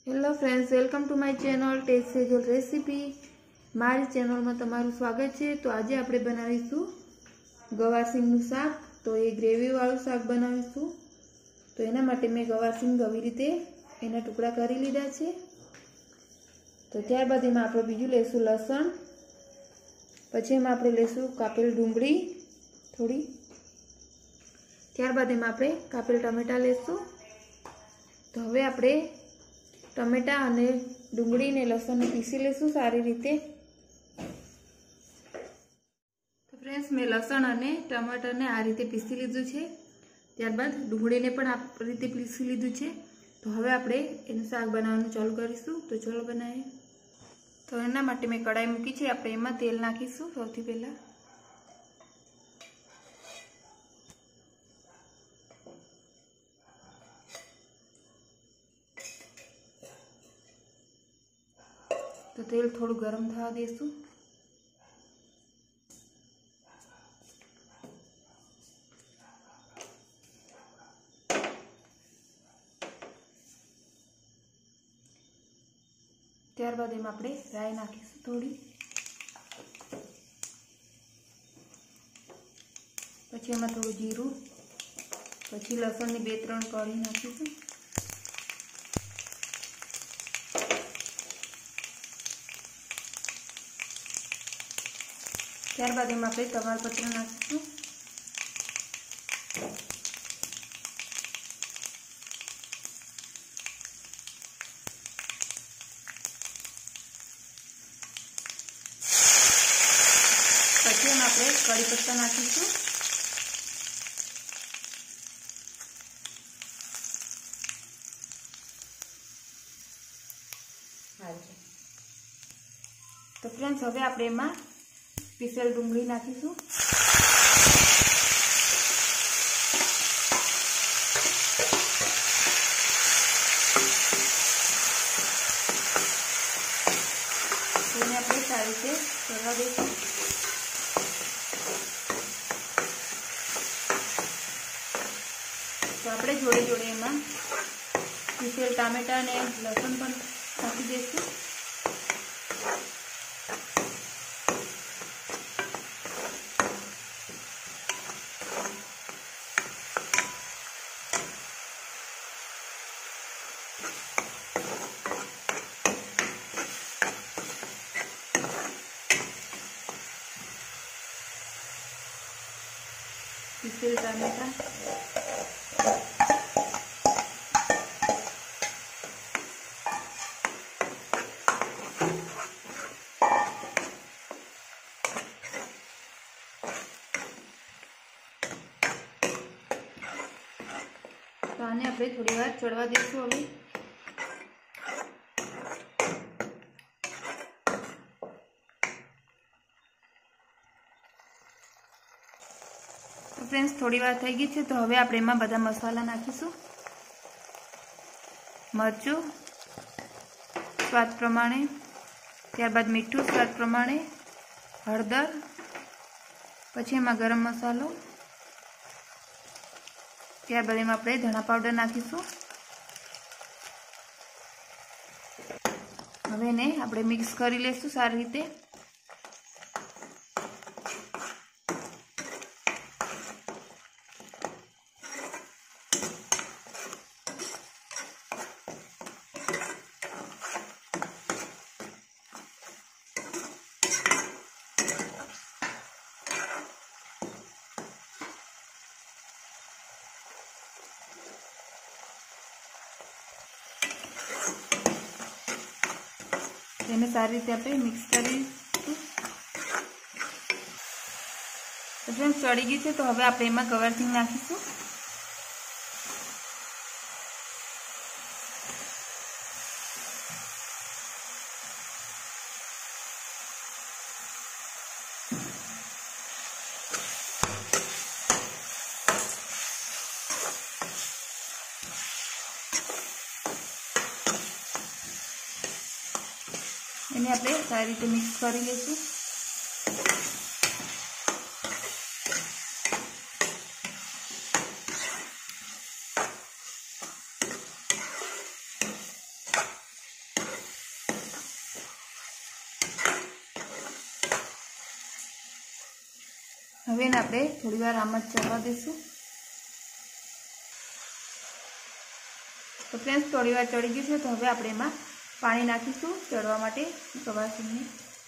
Hello friends, welcome to my channel taste Sejal recipe. मारी channel में तमारुं स्वागत है। तो आज आपणे बनावीशुं गवार सींगनुं शाक। तो ये ग्रेवी वाळुं शाक बनावीशुं। तो एना माटे मैं गवार सींग આવી રીતે एना टुकड़ा करी लीधा छे। तो त्यारबाद एमां आपणे बीजुं लेशुं लसण, पछी एमां आपणे लेशुं कापेल डુંગળી थोड़ी, त्यारबाद एमां आपणे कापेल टमेटा लेशुं। तो हवे आपणे टमेटा अने डુંગળી ने लसण ने पीसी लेशुं सारी रीते। तो फ्रेंड्स, मैं लसण अने टमाटर ने आ रीते पीसी लीधुं छे। त्यारबाद डુંગળી ने पण आ रीते पीसी लीधुं छे। तो हवे आपणे एनुं शाक बनाववानुं चालू करीशुं। तो चलो बनावीए। तो एना माटे मैं कढ़ाई मूकी छे। आपणे एमां तेल नाखीशुं। सौथी पहेला तो तेल थोड़ू गरम थवा देशुं। त्यारबाद एमां आपणे राई नाखीशुं थोड़ी, पछी एमां थोड़ुं जीरुं, पछी लसणनी 2-3 कળી नाखीशुं। त्यारबाद एमां आपणे तमालपत्र नाखीशुं। पछी एमां आपणे कढ़ी पत्ता नाखीशुं। तो फ्रेंड्स, हवे आपणे एमां पीसेल डુંગળી नाखीशुं। તેને આપણે સારી રીતે ચડવા દઈશું। તો આપણે જોડે જોડે એમાં પીસેલ ટામેટા અને લસણ પણ નાખી દઈશું। पीसेल टामेटा, तो आने આપણે થોડી વાર ચડવા દઈશું। હવે फ्रेंड्स, थोड़ी वार थई गई है। तो हवे आपणे एमां बधा मसाला नाखीशुं। मरचुं स्वाद प्रमाणे, त्यारबाद मीठुं स्वाद प्रमाणे, हळदर, पछी एमां गरम मसालो, त्यारबाद एमां आपणे धणा पाउडर नाखीशुं। हवे एने आपणे मिक्स करी लेशुं सारी रीते। એને સારી રીતે આપણે મિક્સ કરીશું। તો ફ્રેન્ડ્સ, ચડી ગઈ છે। તો હવે આપણે એમાં ગવાર સિંગ નાખીશું। એને આપણે સારી રીતે મિક્સ કરી લઈશું। હવે એને આપણે થોડી વાર આમ જ ચડવા દઈશું। તો ફ્રેન્ડ્સ થોડી વાર ચડી ગયું છે, તો હવે આપણે એમાં પાણી નાખીશું ચડવા માટે ગવારસિંગને।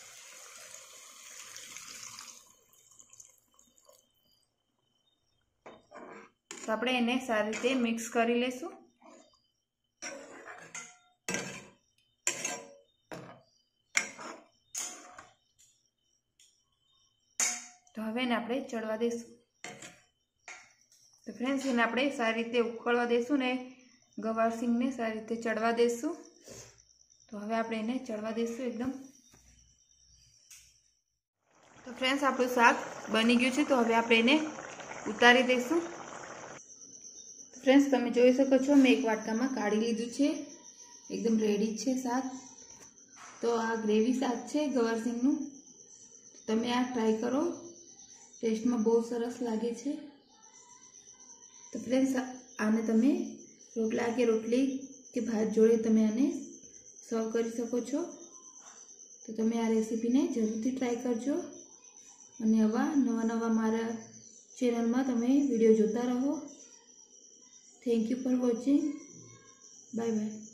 તો આપણે એને સારી રીતે મિક્સ કરી લઈશું। તો હવે એને આપણે ચડવા દઈશું। તો ફ્રેન્ડ્સ એને આપણે સારી રીતે ઉકળવા દઈશું ને ગવારસિંગને સારી રીતે ચડવા દઈશું। તો હવે આપણે એને ચડવા દઈશું એકદમ। તો ફ્રેન્ડ્સ આપણું શાક બની ગયું છે, તો હવે આપણે એને ઉતારી દઈશું। ફ્રેન્ડ્સ તમે જોઈ શકો છો, મેં એક વાટકામાં કાઢી લીધું છે, એકદમ રેડી છે શાક। તો આ ગ્રેવી શાક છે ગવારસિંગનું, તમે આ ટ્રાય કરો, ટેસ્ટમાં બહુ સરસ લાગે છે। તો ફ્રેન્ડ્સ આને તમે રોટલા કે રોટલી કે ભાત જોડે તમે આને સર્વ કરી શકો છો। તો તમે આ રેસીપીને જરૂરથી ટ્રાય કરજો અને આવા નવા મારા ચેનલમાં તમે વિડીયો જોતા રહો। Thank you for watching, bye by.